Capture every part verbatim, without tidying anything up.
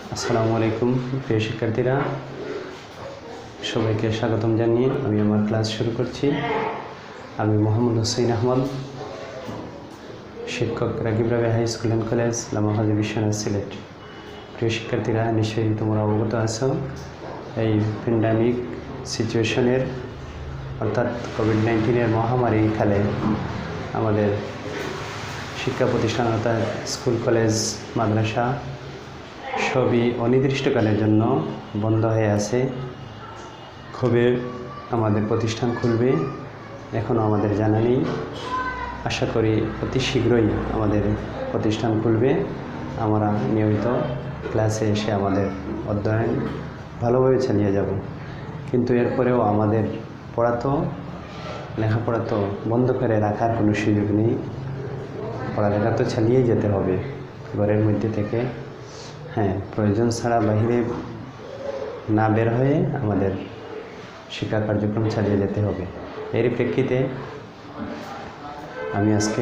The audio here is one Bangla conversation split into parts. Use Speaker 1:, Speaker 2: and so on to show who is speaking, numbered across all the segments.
Speaker 1: আসসালামু আলাইকুম প্রিয় শিক্ষার্থীরা, সবাইকে স্বাগতম জানিয়ে আমি আমার ক্লাস শুরু করছি। আমি মোহাম্মদ হোসেন আহমদ, শিক্ষক রাগিব-রাবেয়া high school and college, লামাহাজি Biswanath, Sylhet. প্রিয় শিক্ষার্থীরা, নিশ্চয়ই তোমরা অবগত আছো এই প্যান্ডামিক সিচুয়েশনের অর্থাৎ কোভিড নাইন্টিনের মহামারী কালে আমাদের শিক্ষা প্রতিষ্ঠান অর্থাৎ স্কুল, কলেজ, মাদ্রাসা সবই অনির্দিষ্টকালের জন্য বন্ধ হয়ে আছে। কবে আমাদের প্রতিষ্ঠান খুলবে এখনও আমাদের জানা নেই। আশা করি অতি শীঘ্রই আমাদের প্রতিষ্ঠান খুলবে। আমরা নিয়মিত ক্লাসে এসে আমাদের অধ্যয়ন ভালোভাবে চালিয়ে যাব। কিন্তু এরপরেও আমাদের পড়া তো লেখাপড়া তো বন্ধ করে রাখার কোনো সুযোগ নেই। পড়ালেখা তো চালিয়ে যেতে হবে ঘরের মধ্যে থেকে। হ্যাঁ, প্রয়োজন ছাড়া বাহিরে না বের হয়ে আমাদের শিক্ষা কার্যক্রম চালিয়ে যেতে হবে। এরই প্রেক্ষিতে আমি আজকে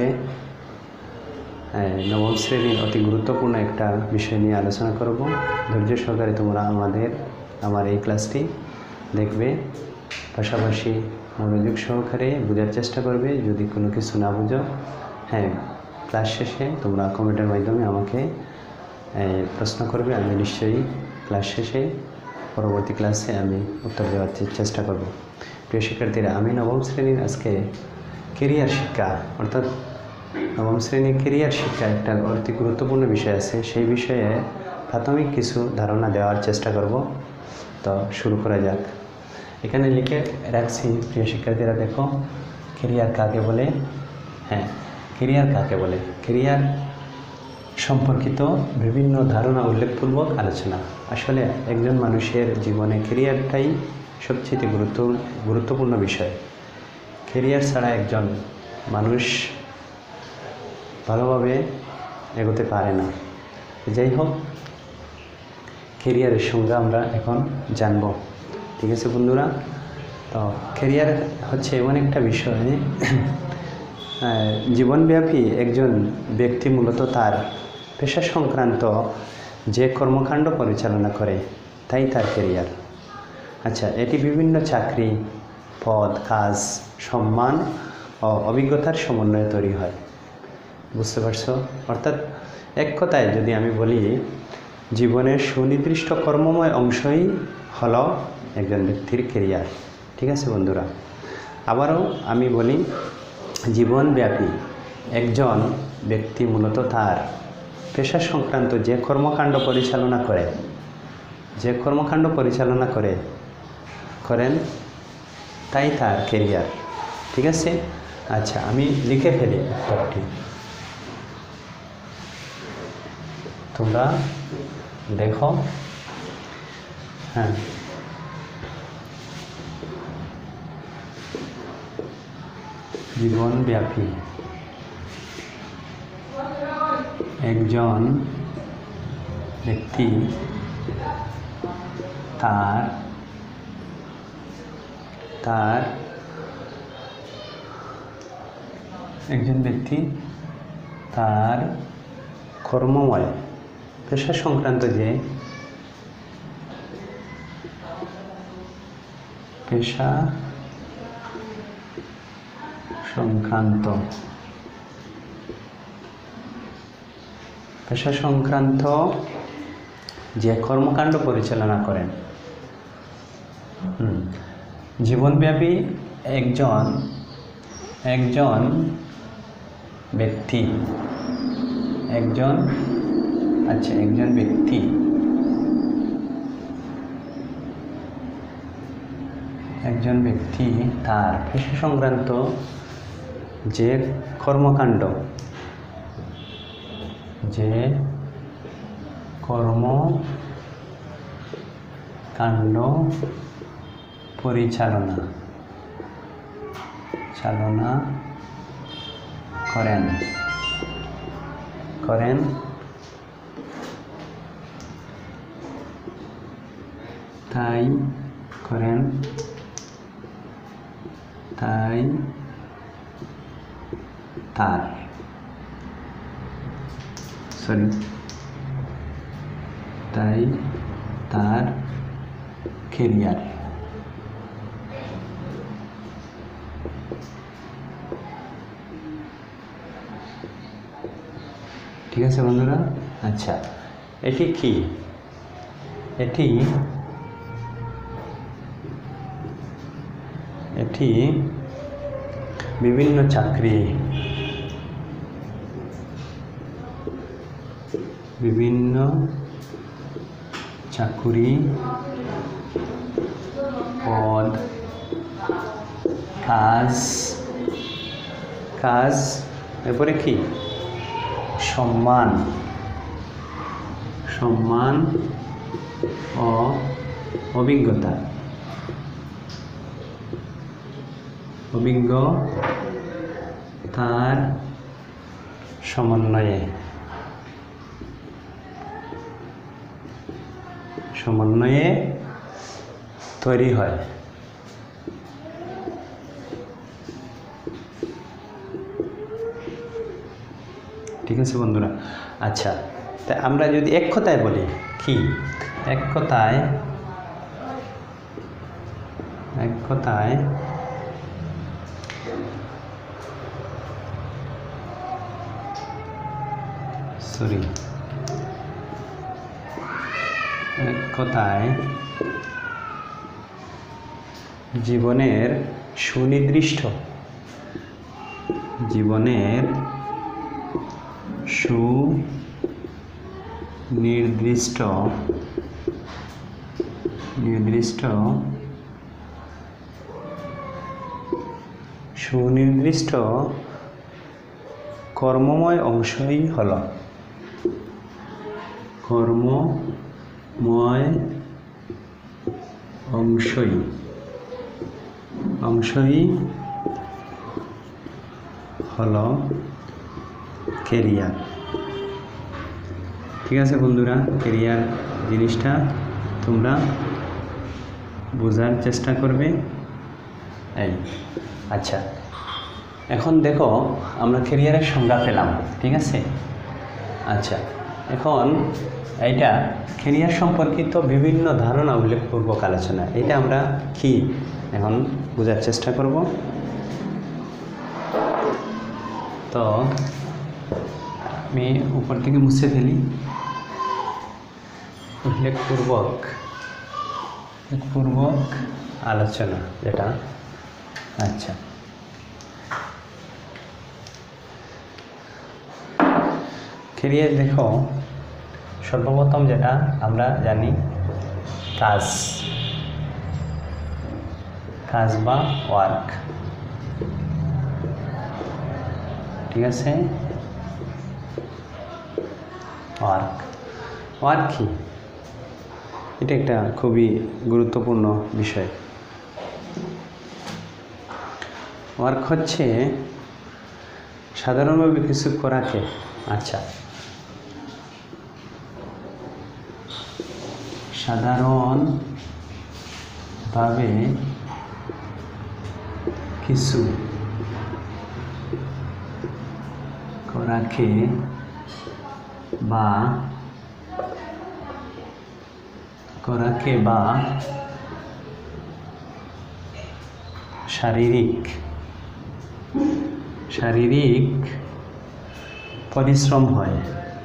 Speaker 1: নবম শ্রেণীর অতি গুরুত্বপূর্ণ একটা বিষয় নিয়ে আলোচনা করব। ধৈর্য সহকারে তোমরা আমাদের আমার এই ক্লাসটি দেখবে, পাশাপাশি মনোযোগ সহকারে বোঝার চেষ্টা করবে। যদি কোনো কিছু না বুঝো, হ্যাঁ, ক্লাস শেষে তোমরা কমেন্টের মাধ্যমে আমাকে প্রশ্ন করবে। আমি নিশ্চয়ই ক্লাস শেষে পরবর্তী ক্লাসে আমি উত্তর দেওয়ার চেষ্টা করব। প্রিয় শিক্ষার্থীরা, আমি নবম শ্রেণীর আজকে কেরিয়ার শিক্ষা অর্থাৎ নবম শ্রেণীর কেরিয়ার শিক্ষা একটা অতি গুরুত্বপূর্ণ বিষয় আছে, সেই বিষয়ে প্রাথমিক কিছু ধারণা দেওয়ার চেষ্টা করব। তো শুরু করা যাক। এখানে লিখে রাখছি, প্রিয় শিক্ষার্থীরা দেখো, কেরিয়ার কাকে বলে। হ্যাঁ, কেরিয়ার কাকে বলে, কেরিয়ার সম্পর্কিত বিভিন্ন ধারণা উল্লেখপূর্বক আলোচনা। আসলে একজন মানুষের জীবনে কেরিয়ারটাই সবচেয়ে গুরুত্ব গুরুত্বপূর্ণ বিষয়। কেরিয়ার ছাড়া একজন মানুষ ভালোভাবে এগোতে পারে না। যাই হোক, কেরিয়ারের সংজ্ঞা আমরা এখন জানব। ঠিক আছে বন্ধুরা? তো কেরিয়ার হচ্ছে এমন একটা বিষয়, জীবনব্যাপী একজন ব্যক্তি মূলত তার পেশা সংক্রান্ত যে কর্মকাণ্ড পরিচালনা করে তাই তার কেরিয়ার। আচ্ছা, এটি বিভিন্ন চাকরি, পদ, কাজ, সম্মান ও অভিজ্ঞতার সমন্বয়ে তৈরি হয়। বুঝতে পারছো? অর্থাৎ এক কথায় যদি আমি বলি, জীবনের সুনির্দিষ্ট কর্মময় অংশই হলো একজন ব্যক্তির কেরিয়ার। ঠিক আছে বন্ধুরা? আবারও আমি বলি, জীবনব্যাপী একজন ব্যক্তি মূলত তার পেশা সংক্রান্ত যে কর্মকাণ্ড পরিচালনা করে যে কর্মকাণ্ড পরিচালনা করে করেন তাই তার কেরিয়ার। ঠিক আছে? আচ্ছা, আমি লিখে ফেলি উত্তরটি, তোমরা দেখো। হ্যাঁ, জীবনব্যাপী একজন ব্যক্তি তার তার একজন ব্যক্তি তার কর্মময় পেশা সংক্রান্ত যে পেশা সংক্রান্ত পেশা সংক্রান্ত যে কর্মকাণ্ড পরিচালনা করেন। হুম জীবনব্যাপী একজন একজন ব্যক্তি একজন আচ্ছা একজন ব্যক্তি একজন ব্যক্তি তার পেশা সংক্রান্ত যে কর্মকাণ্ড যে কর্মকাণ্ড পরিচালনা চালনা করেন করেন তাই করেন তাই তার সরি তাই তার ক্যারিয়ার। ঠিক আছে বন্ধুরা? আচ্ছা, এটি কি? এটি এটি বিভিন্ন চাকরি বিভিন্ন চাকুরি, পদ, কাজ কাজ এরপরে কি? সম্মান সম্মান ও অভিজ্ঞতা অভিজ্ঞতার সমন্বয়ে সমন্বয়ে তৈরি হয়। ঠিক আছে বন্ধুরা? আচ্ছা, তা আমরা যদি এক কথায় বলি, কি এক কথায় এক কথায় সরি এক কথায় জীবনের সুনির্দিষ্ট জীবনের সুনির্দিষ্ট নির্দিষ্ট সুনির্দিষ্ট কর্মময় অংশই হল কর্মময় অংশই অংশই হল ক্যারিয়ার। ঠিক আছে বন্ধুরা? ক্যারিয়ার জিনিসটা তোমরা বোঝার চেষ্টা করবে। এই আচ্ছা, এখন দেখো আমরা ক্যারিয়ারের সংজ্ঞা পেলাম। ঠিক আছে? আচ্ছা, এখন এইটা ক্যারিয়ার সম্পর্কিত বিভিন্ন ধারণা উল্লেখপূর্বক আলোচনা, এটা আমরা কি এখন বোঝার চেষ্টা করব। তো আমি উপর থেকে মুছে ফেলি। উল্লেখপূর্বক পূর্বক আলোচনা যেটা। আচ্ছা, ক্যারিয়ার দেখো, সর্বপ্রথম যেটা আমরা জানি কাজ কাজ বা ওয়ার্ক। ঠিক আছে? ওয়ার্ক ওয়ার্ক কি? এটা একটা খুবই গুরুত্বপূর্ণ বিষয়। ওয়ার্ক হচ্ছে সাধারণভাবে কিছু করাকে আচ্ছা সাধারণভাবে কিছু করাকে বা করাকে বা শারীরিক শারীরিক পরিশ্রম হয়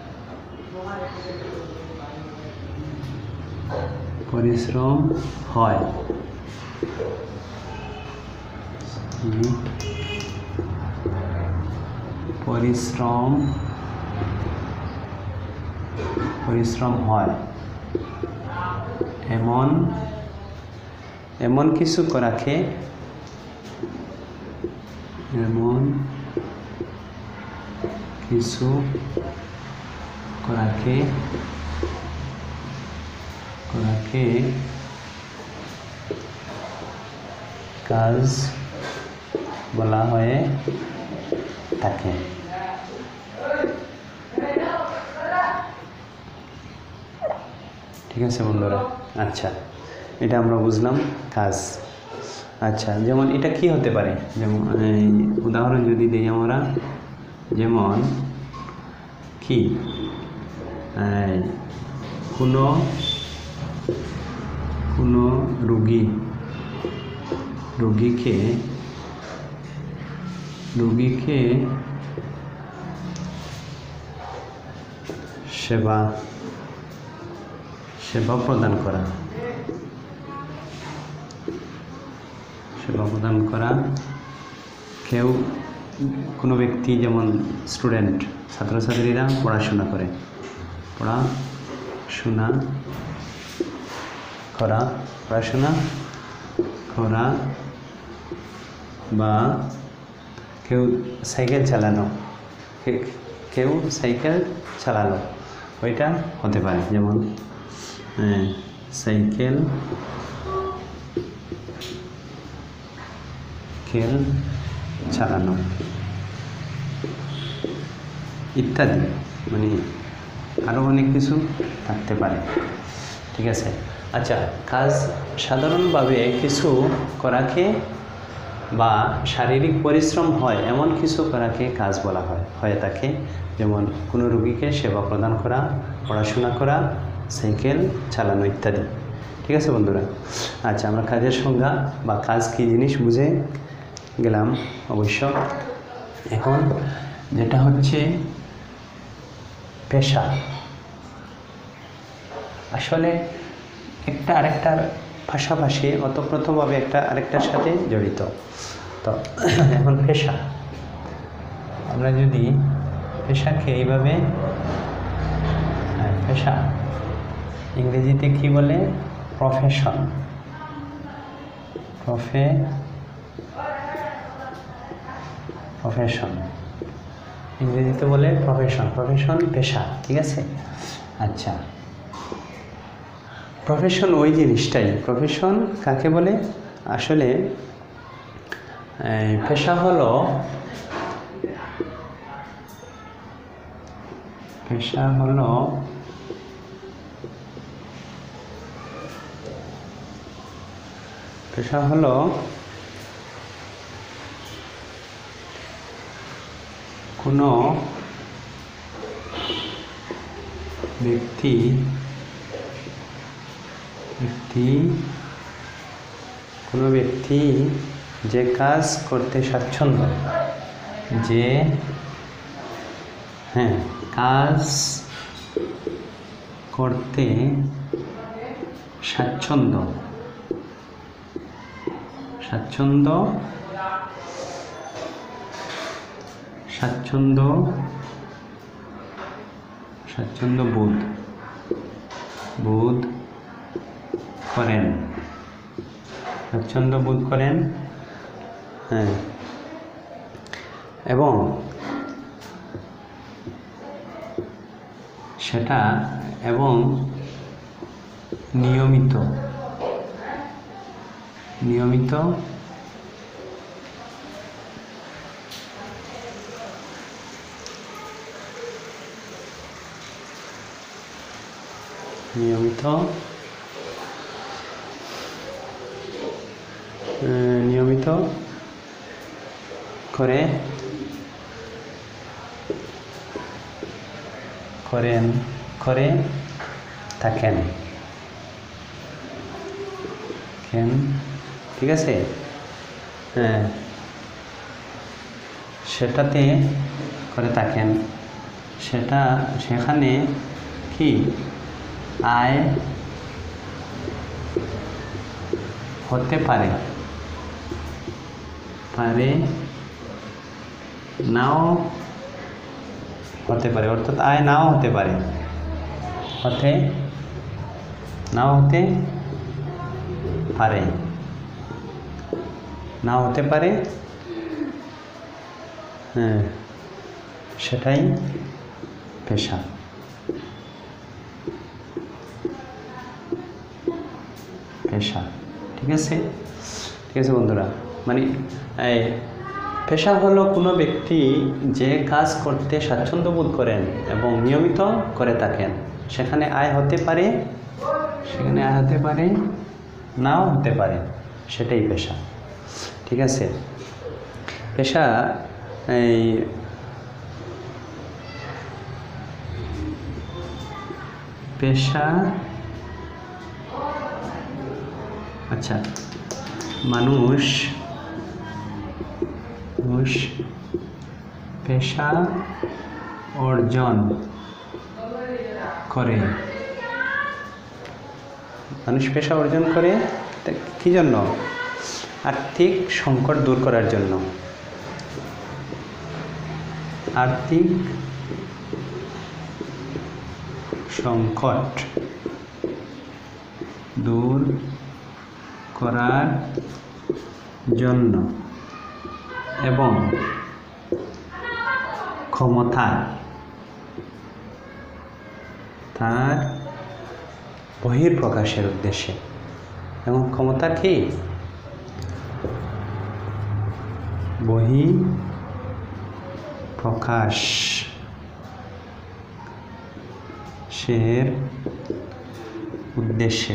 Speaker 1: পরিশ্রম হয় পরিশ্রম পরিশ্রম হয় এমন এমন কিছু করাকে এমন কিছু করাকে করাকে কাজ বলা হয়ে থাকে। ঠিক আছে বন্ধুরা? আচ্ছা, এটা আমরা বুঝলাম কাজ। আচ্ছা, যেমন এটা কি হতে পারে, যেমন উদাহরণ যদি দিই আমরা, যেমন কি কোনো কোনো রোগী রোগীকে রোগীকে সেবা সেবা প্রদান করা সেবা প্রদান করা কেউ কোনো ব্যক্তি যেমন স্টুডেন্ট ছাত্রছাত্রীরা পড়াশোনা করে পড়াশোনা করা পড়াশোনা করা বা কেউ সাইকেল চালানো কেউ সাইকেল চালালো ওইটা হতে পারে, যেমন সাইকেল খেল চালানো ইত্যাদি, মানে আরও অনেক কিছু থাকতে পারে। ঠিক আছে, আচ্ছা, কাজ সাধারণভাবে কিছু করাকে বা শারীরিক পরিশ্রম হয় এমন কিছু করাকে কাজ বলা হয় হয়ে থাকে, যেমন কোনো রোগীকে সেবা প্রদান করা, পড়াশোনা করা, সাইকেল চালানো ইত্যাদি। ঠিক আছে বন্ধুরা, আচ্ছা, আমরা কাজের সংজ্ঞা বা কাজ কী জিনিস বুঝে গেলাম অবশ্য। এখন যেটা হচ্ছে পেশা, আসলে একটা আরেকটার পাশাপাশি ওতপ্রোতভাবে একটা আরেকটার সাথে জড়িত। তো এখন পেশা, আমরা যদি পেশাকে এইভাবে, পেশা ইংরেজিতে কি বলে? প্রফেশন। প্রফে প্রফেশন ইংরেজিতে বলে প্রফেশন। প্রফেশন পেশা। ঠিক আছে, আচ্ছা, প্রফেশন ওই জিনিসটাই। প্রফেশন কাকে বলে? আসলে পেশা হলো পেশা হলো পেশা হলো কোনো ব্যক্তি ব্যক্তি কোনো ব্যক্তি যে কাজ করতে স্বাচ্ছন্দ্য, যে হ্যাঁ কাজ করতে স্বাচ্ছন্দ্য স্বাচ্ছন্দ্য স্বাচ্ছন্দ্য স্বাচ্ছন্দ্য বোধ বোধ করেন স্বাচ্ছন্দ্য বোধ করেন হ্যাঁ এবং সেটা এবং নিয়মিত নিয়মিত নিয়মিত নিয়মিত করে করেন করে থাকেন কেন ঠিক আছে হ্যাঁ সেটাতে করে থাকেন সেটা সেখানে কি আয় হতে পারে পারে নাও হতে পারে অর্থাৎ আয় নাও হতে পারে হতে নাও হতে পারে নাও হতে পারে হ্যাঁ সেটাই পেশা পেশা ঠিক আছে ঠিক আছে বন্ধুরা মানে এই পেশা হলো কোনো ব্যক্তি যে কাজ করতে স্বাচ্ছন্দ্য বোধ করেন এবং নিয়মিত করে থাকেন সেখানে আয় হতে পারে সেখানে আয় হতে পারে নাও হতে পারে সেটাই পেশা ঠিক আছে পেশা এই পেশা আচ্ছা মানুষ মানুষ পেশা অর্জন করে মানুষ পেশা অর্জন করে কি জন্য? আর্থিক সংকট দূর করার জন্য। আর্থিক সংকট দূর করার জন্য এবং ক্ষমতা তার বহিঃপ্রকাশের উদ্দেশ্যে। এবং ক্ষমতা কি? বহিঃপ্রকাশ সের উদ্দেশ্যে।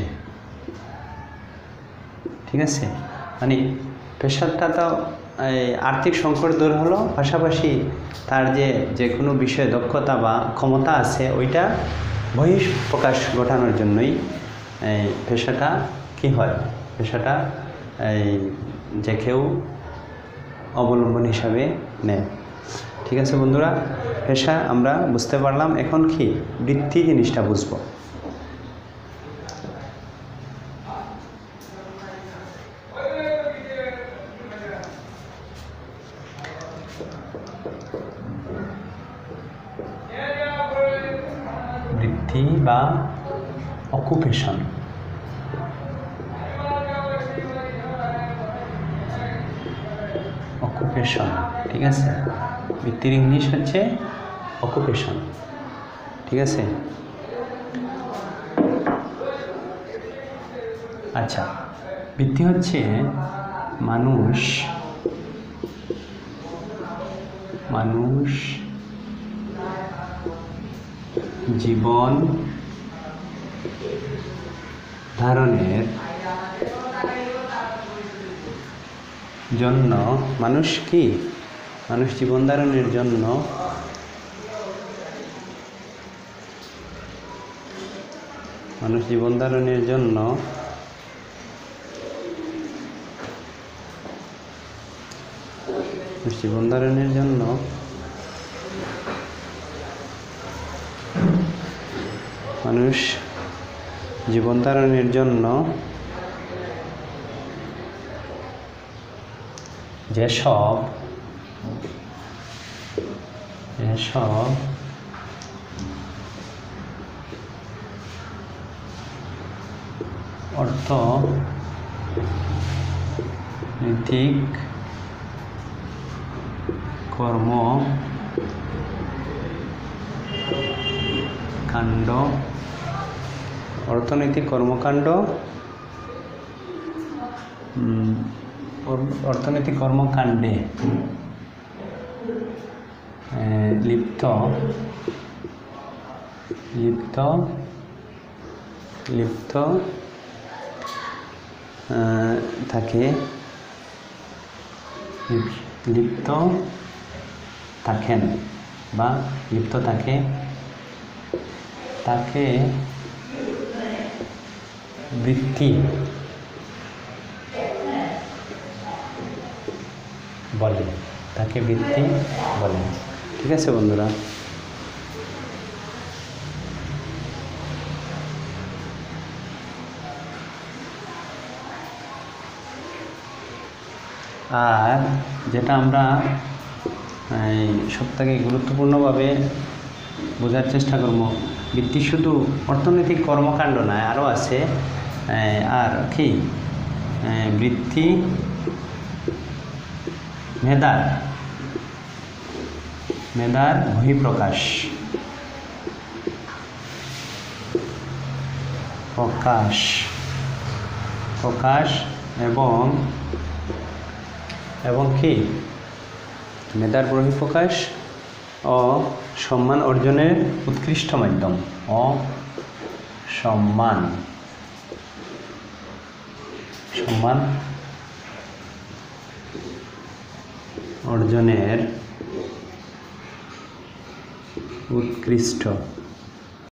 Speaker 1: ঠিক আছে, মানে পেশাটা তো আর্থিক সংকট দূর হলো, পাশাপাশি তার যে যে কোনো বিষয়ে দক্ষতা বা ক্ষমতা আছে ওইটা বহিঃপ্রকাশ ঘটানোর জন্যই এই পেশাটা কি হয়, পেশাটা এই যে কেউ অবলম্বন হিসাবে নেয়। ঠিক আছে বন্ধুরা, পেশা আমরা বুঝতে পারলাম। এখন কি বৃত্তি জিনিসটা বুঝবো। বৃত্তি বা অকুপেশন। অকুপেশন ঠিক আছে, বৃত্তির ইংলিশ হচ্ছে অকুপেশন। ঠিক আছে, আচ্ছা বৃত্তি হচ্ছে মানুষ মানুষ জীবন ধারণের জন্য মানুষ কি মানুষ জীবন ধারণের জন্য মানুষ জীবন ধারণের জন্য জীবন ধারণের জন্য মানুষ জীবন ধারণের জন্য যেসব যেসব অর্থনৈতিক কর্মকাণ্ড অর্থনৈতিক কর্মকাণ্ড অর্থনৈতিক কর্মকাণ্ডে লিপ্ত লিপ্ত লিপ্ত থাকে লিপ্ত থাকেন বা লিপ্ত থাকে তাকে বৃত্তি বলে তাকে বৃত্তি বলে। ঠিক আছে বন্ধুরা, আর যেটা আমরা এই সবথেকে গুরুত্বপূর্ণভাবে বোঝার চেষ্টা করব, বৃত্তি শুধু অর্থনৈতিক কর্মকাণ্ড নয়, আরও আছে আর কি বৃত্তি মেধার মেধার বহিঃপ্রকাশ প্রকাশ প্রকাশ এবং এবং কি মেধার বহিঃপ্রকাশ ও সম্মান অর্জনের উৎকৃষ্ট মাধ্যম ও সম্মান সম্মান অর্জনের উৎকৃষ্ট